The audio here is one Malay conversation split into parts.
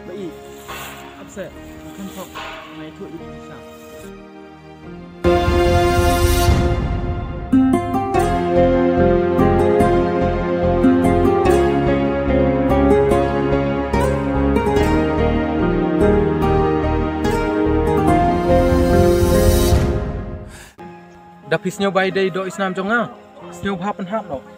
Baik, upset, bukan kok mai tu Indonesia. Dapis nyo bay day do isnam jonga. Snyo happen hap no.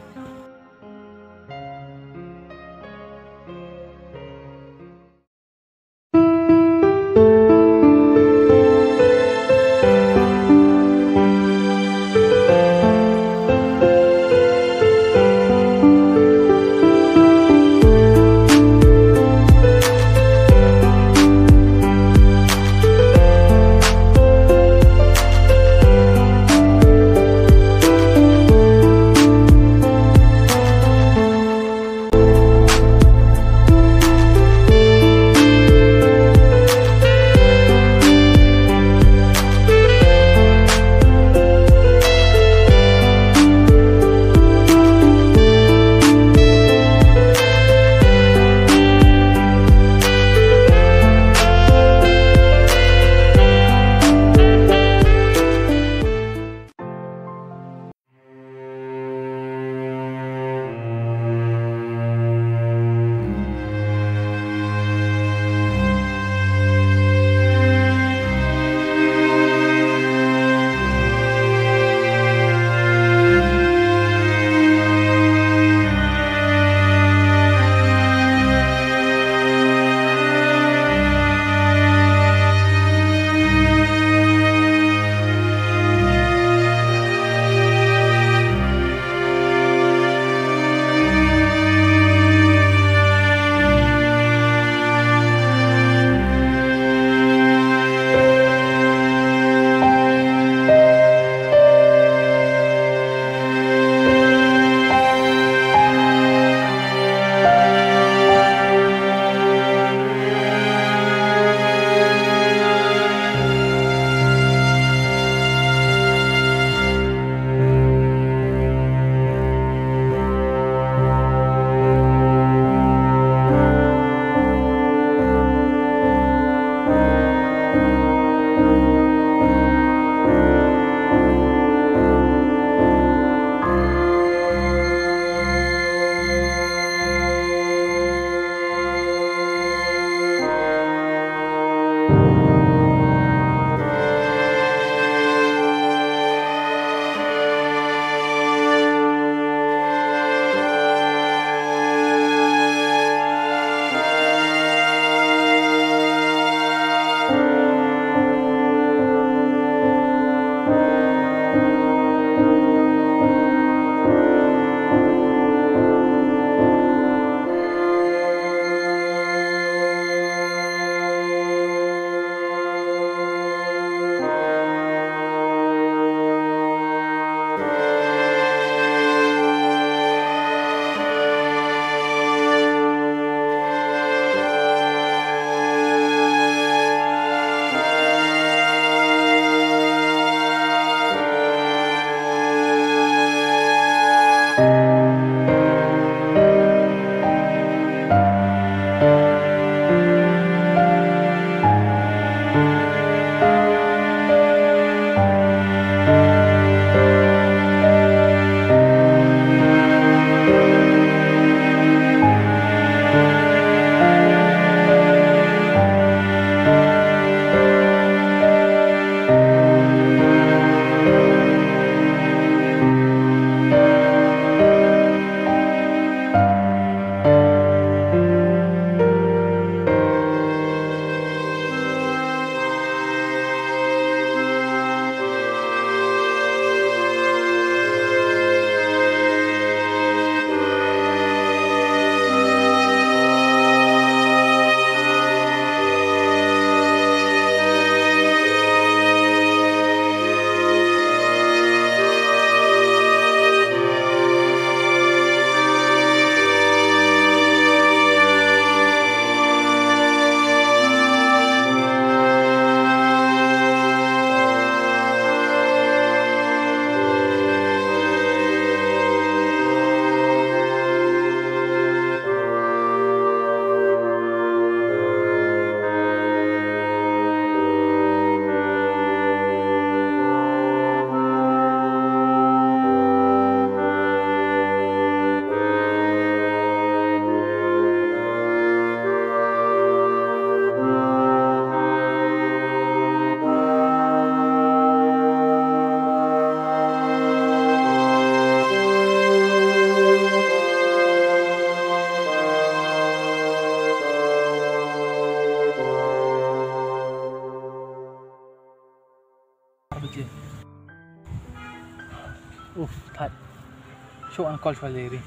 Thật. Chỗ ăn con xoài lì đi.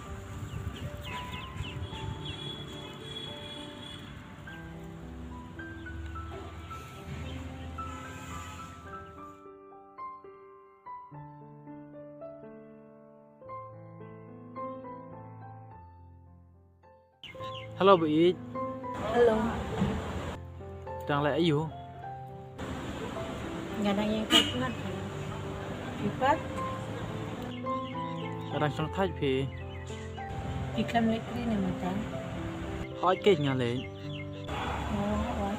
Hello Bị. Hello. Đang lẽ gì? Kadang yang kat Pipat. Đang trong thách Bị. Piklam lekri ni macam. Hỏi kịch nhà lệ. Oh.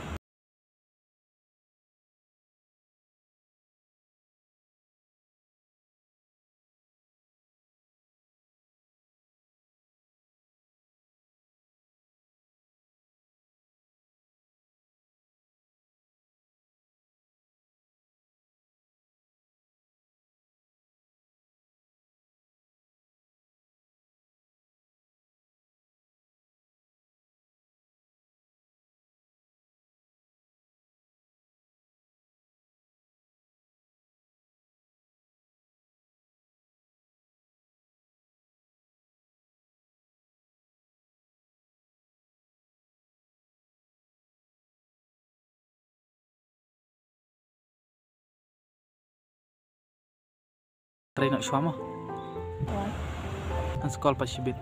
Try nak suam ah. What? Kan sekolah pas sibit.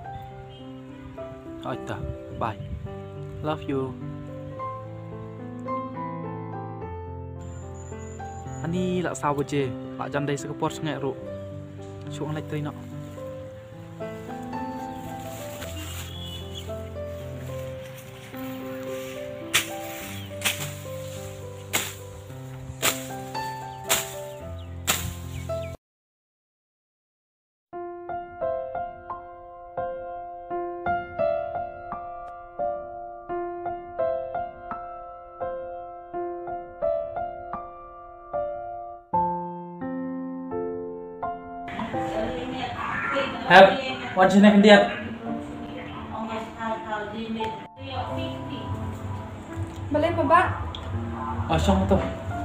Dah. Bye. Love you. Ani lak sao je. Lak jam dai sekepor sengai ru. Chuang lek try nak. Have what's your name, dear? Boleh Pak? Oh, xong tu.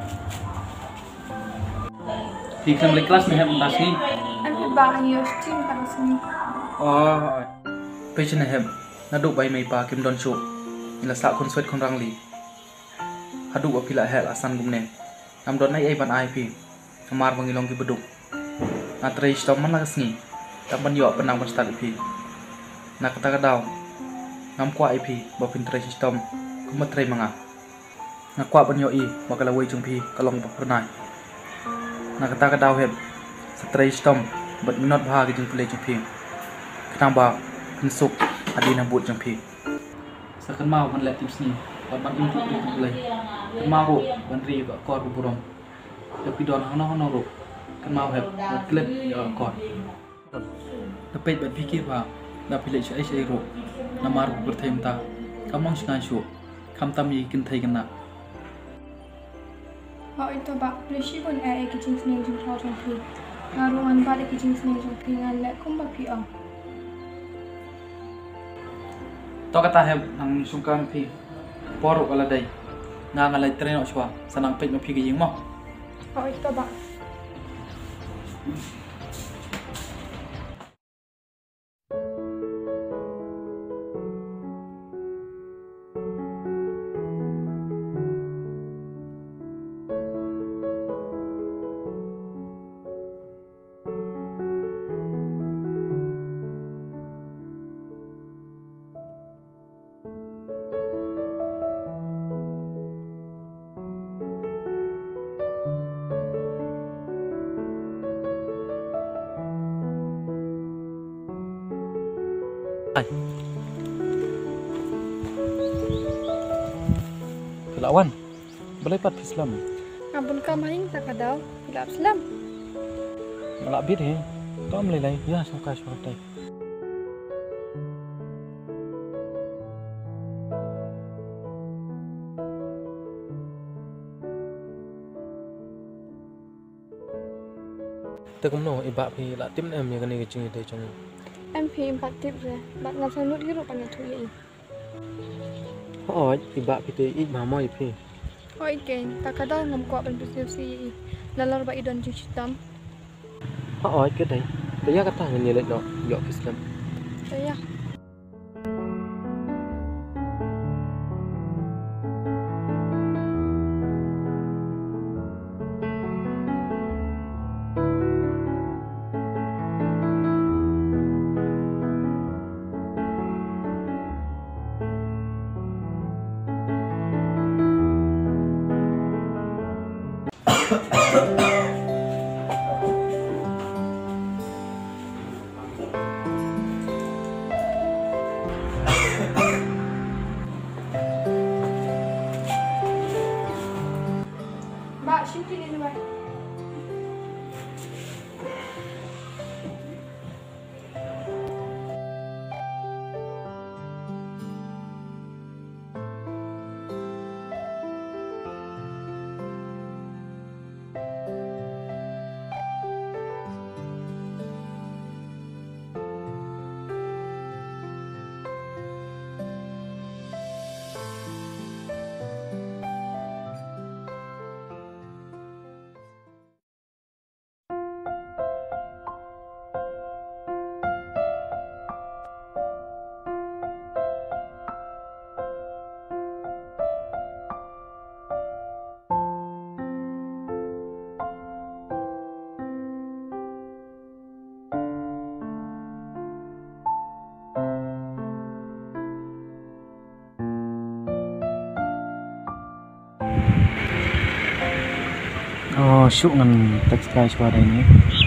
Thì trong lấy class mình have ta sini. Em phải bà nhiều stream tặng sini. Oh, patient have. Nadu bay mai pa kim don show. Ila sa kon sweat kon rang li. Hadu apila hel asan gumne. Am don nai ai ban ai pi. Amar bangilong ki beduk. Atre stom man lagas ni. Tak banyak penang berstat IP. Nak kata kadau. Ngam kuat IP bapin tray sistem. Kumat tray manga. Nak kuat banyak I bakal away jumpi kalong pernah. Nak kata kadau heb. Tray sistem bat minot bahagi jumpi le jumpi. Kenapa insuk adi nabut jumpi. Sakan mau man let tips ni. Ban input di jumpi. Mau ban ri ba kor burong. Tapi don hana ro. Kan mau heb klip kor. Tapi buat fikir bah, dah pilih saya ro, namar bertemu ta, kamu sengaja show, kamu tam yakin thai kena. Oh itu Pak, polisi pun kitchen sini jumpa orang tu. Ngaruan balik kitchen sini jumpa ngan lek kumba pi ang. Tahu kata heb, nang sungkan pi, poruk ala day, nang ala tren nak shwa, senang pej mapi kejing mah. Oh itu Pak. Lawan, boleh pat Islam. Ampun kamain tak kadau, tidak Islam. Malak bit he, kau melelai, ya suka suka. Tôi cũng nói bạn thì là tiếp em như cái này cái chuyện trong Em phi em tiếp rồi, bạn ngắm sang nút cái rồi bạn nhận thua vậy. hỏi thì bạn thì ít mà mỏi thì Oh ikan, tak kadau ngam kuat ban bersiusi. Lalar ba idon cuci hitam. Oi cái đấy. Taya kata nyelet no yok Islam. Taya. Mbak, sini ni Mbak. Oh, syuk ngan tekstil suara ini.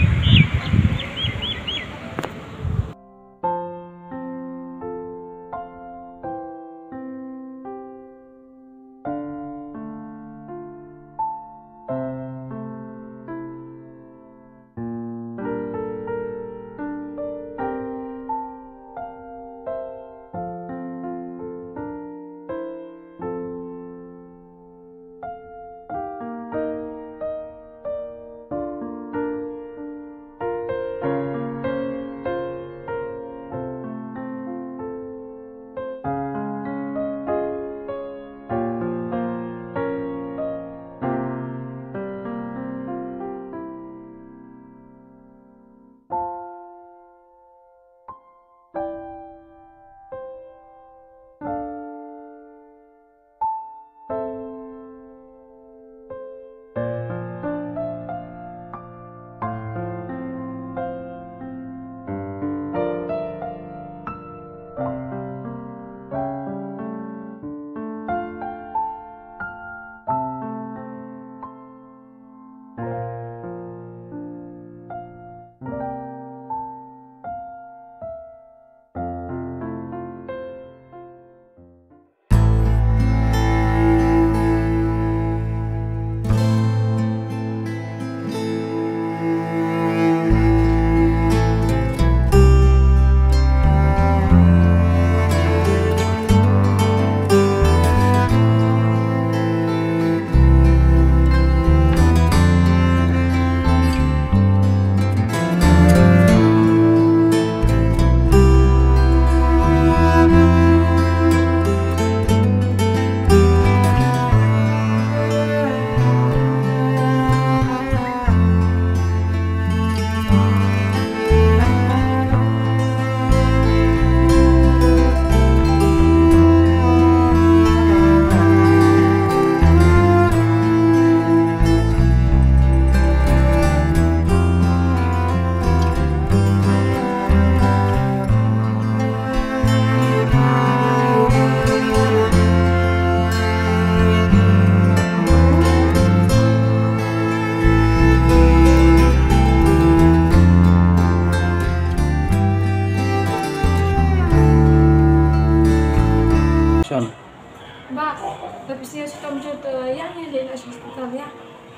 Habis dia suka mencontoh yang dia nak hospital ya.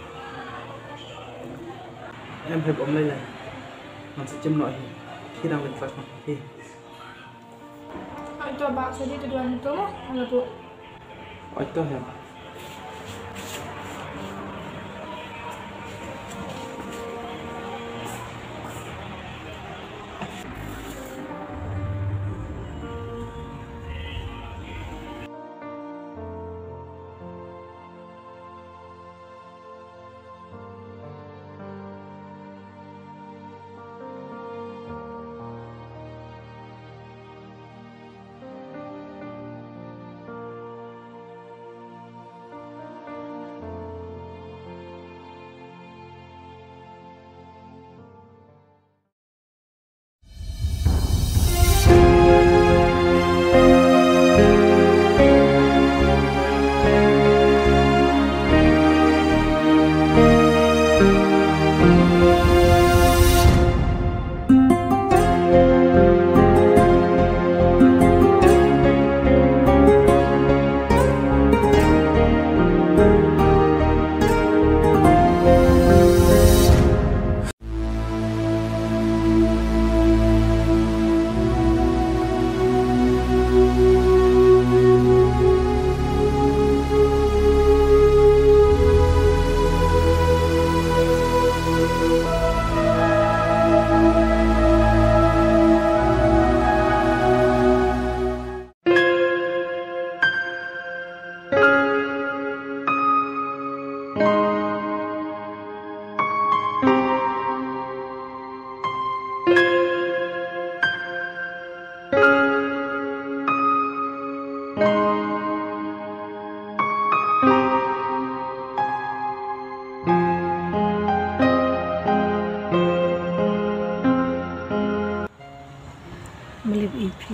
Em hiệp ôm đây này, mình sẽ châm nội khi đang lên phật thì Itu bakso dia tu dua itu loh, kalau tu. itu hiệp.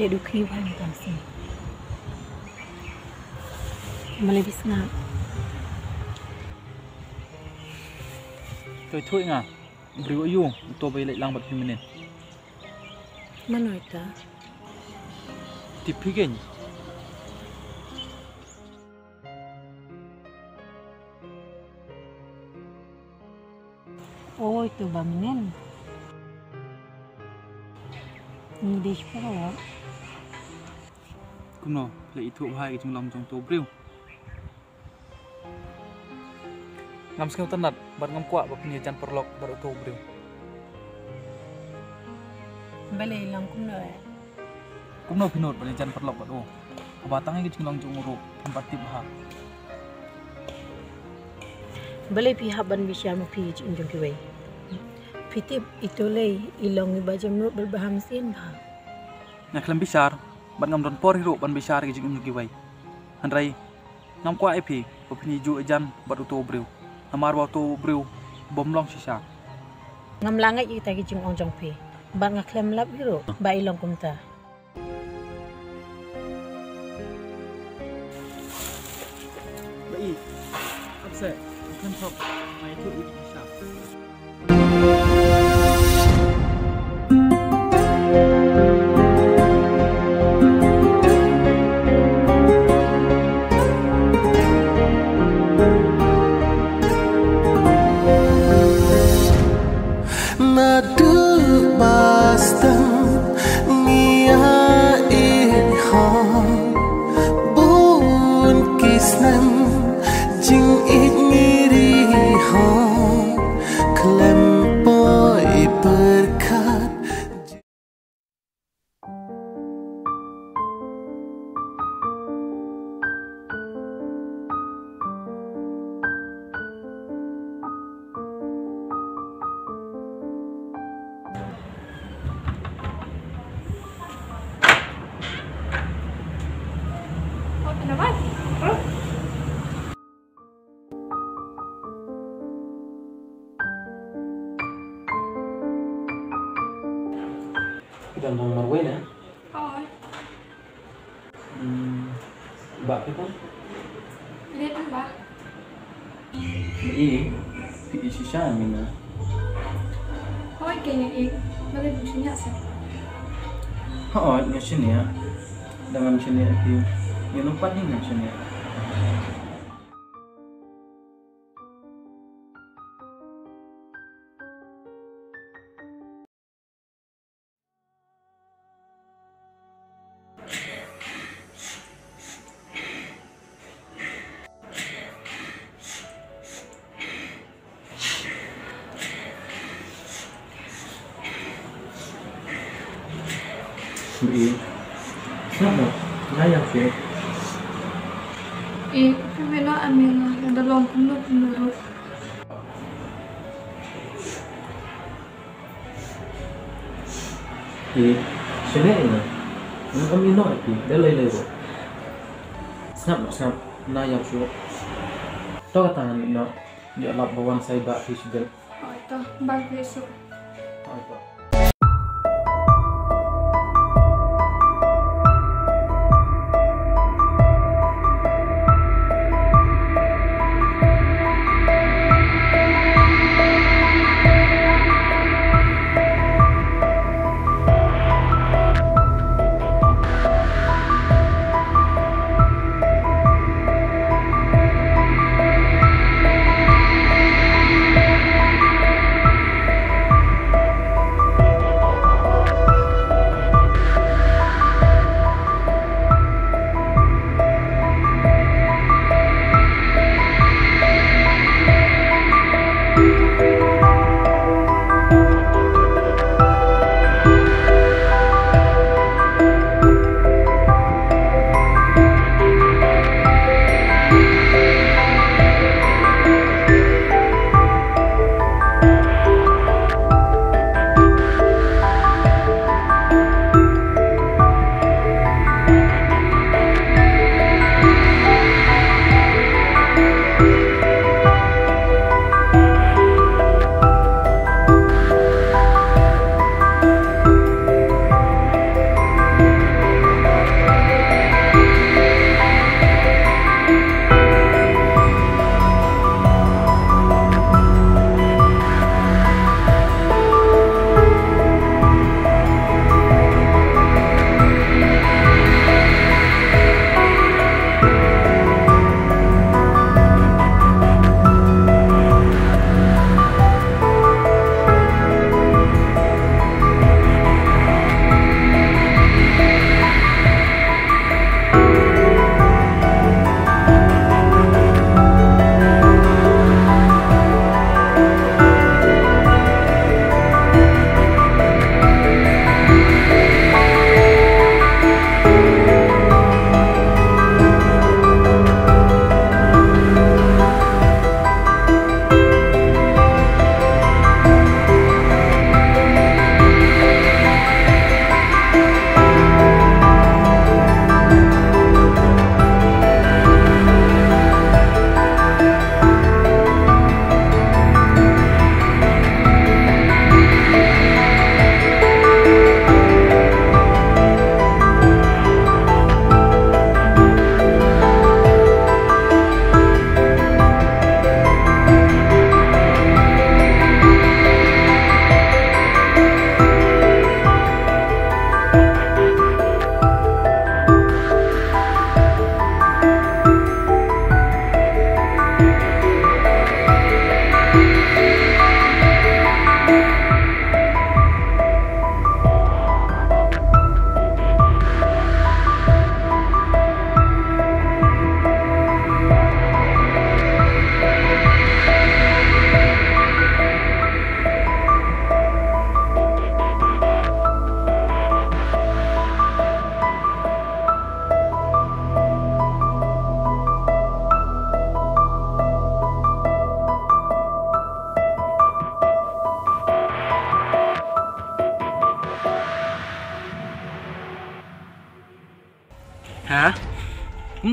balik dukri bang tamsi. Malay bisna. Tôi thôi ngà, bריu ayu, tôi bay lại lang bật phim này. Mana ita? Tipi gen. Oh itu baminen. Ni dish pa. Kumno, lại thuộc hai cái trong lòng trong tô bריu. Ngam sekali tenat, bar ngam kuat bak penyajian perlok baru tô bריu. Balay lang kumno. Kumno pinot penyajian perlok baru. Batangnya ke long trong ro, tempat tip ha. Balay pihak ban bisyal mo pij injong kiway. Pitip itu lay ilong ibajam no berbaham sin ba. Nak lem besar, ban ngam don por hiro ban besar ke jing giwai. Handrai ngam kuat epi, penyu ejan baru tô bריu. Amar waktu bריu bom long sisa. Ngam langay kita kijing onjong pi. Ban ngaklem lab hiro ba ilong kumta. Baik, apa sih? Kan top, mai tu itu sisa. Kenapa? Kita nang marway na. Oo. Bakit kan? Lihat ba? Pi sisa mina. Hoy, kayaknya bagay mo siya sa. Oo, nya sini ya. Dengan sini lagi. Yung paning na sini. Kenapa? Ngayang sih. Primero amiga, yung dalawang kumlo. Sini ini. Nang kami no itu, delay ko. Snap, nayang sih. Tahu tangan no, dia lap bawang saya bak fisgal. Oh, ito, bag peso. Apa?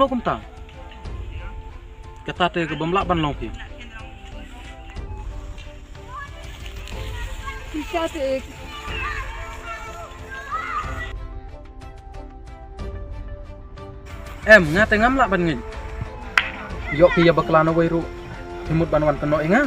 no kum ta kata te ke bamla ban long phi Pisha te ek. em nga te ngam la ban ngin yo pi ya bakla no wairu timut ban wan keno inga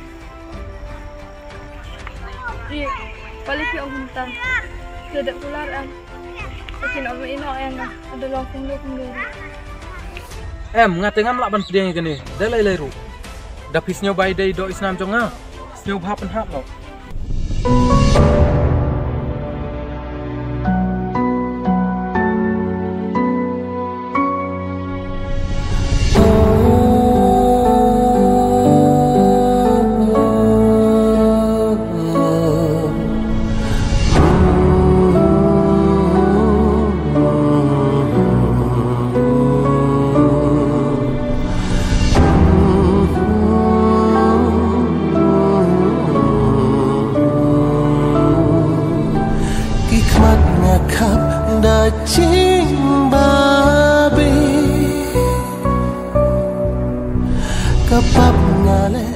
Ri, balik pi ang huntang. Tidak pular ang. Akin ang ino ang ada long kung do. em nga te ngam la ban pdeng kene de lai ru da pisnyo bai dei do isnam jonga snyo bhapan hap lo Dacing babi kapap ngale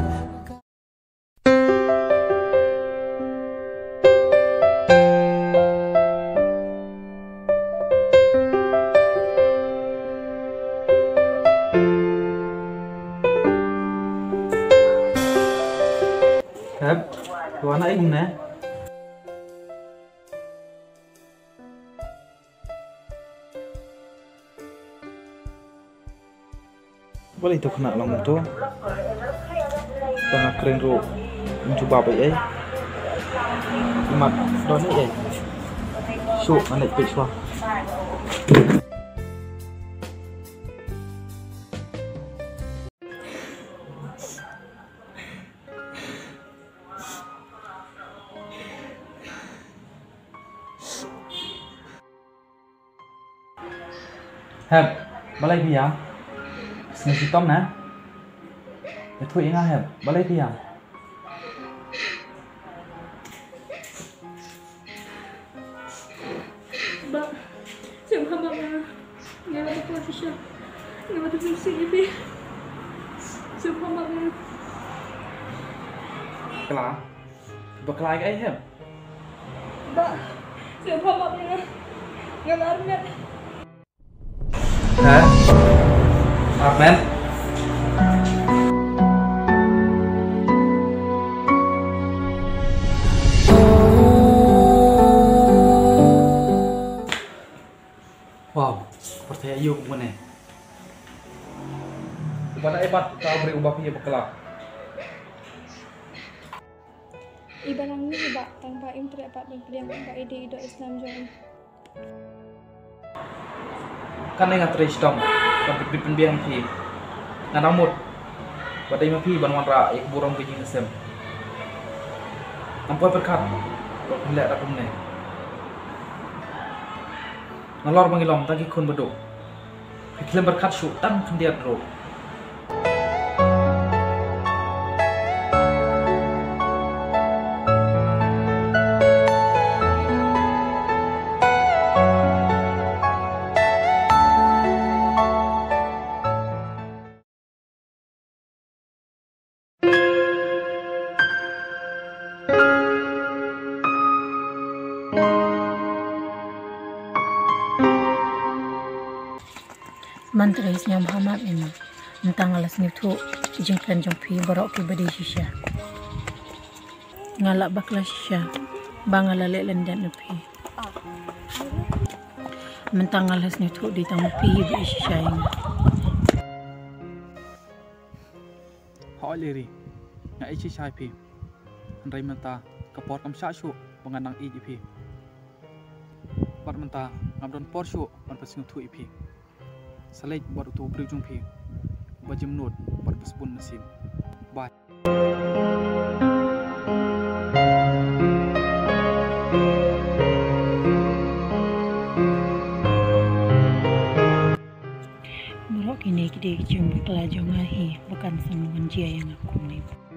Hep, tuan ai hung nè. Boleh itu kena long tu. Tengah kering ru. Mencoba apa eh? Imat don ni eh. Su mana pitch wah. Hep, balai dia. Sini hitam na. Itu ingat hep, balai dia. Ba, siapa mama? Nggak ada kelas siya. Nggak ada fungsi ini. Siapa mama? Kelah. Bekelai ke hep? Ba, siapa mama? Nggak larmet. Hah? Amen. Wow, percaya yuk mana? Kepada ebat kau beri ubah punya bekelak. Iba lang ni iba tanpa imtre pat berpilihan tanpa ide ido Islam jom. Kan ingat teristong, tapi penbiang pi. Nganamut, badai mapi banwan ra, ik burung kejing kesem. Nampai berkat, lihat aku ni. Nalor mengilom tagi kun beduk. Iklim berkat syuk tan kendiat ro. Mantrais nya Muhammad ini tentang alas ni tu jingkan jongpi borok ki badi shisha ngalak bakla shisha bangala le lendan nepi mentang alas ni tu di tamu pi bi shisha ini Hoi liri, ngai chi shai pi. Andai menta kapor kam sha shu penganang i pi. Pat menta ngabdon por shu pan pasing tu pi. Salai buat tu berujung pi. Bajim nut buat pasbun nasim. Bye. Borok ini kita cium kelajong ahi bukan sambungan jia yang aku ni.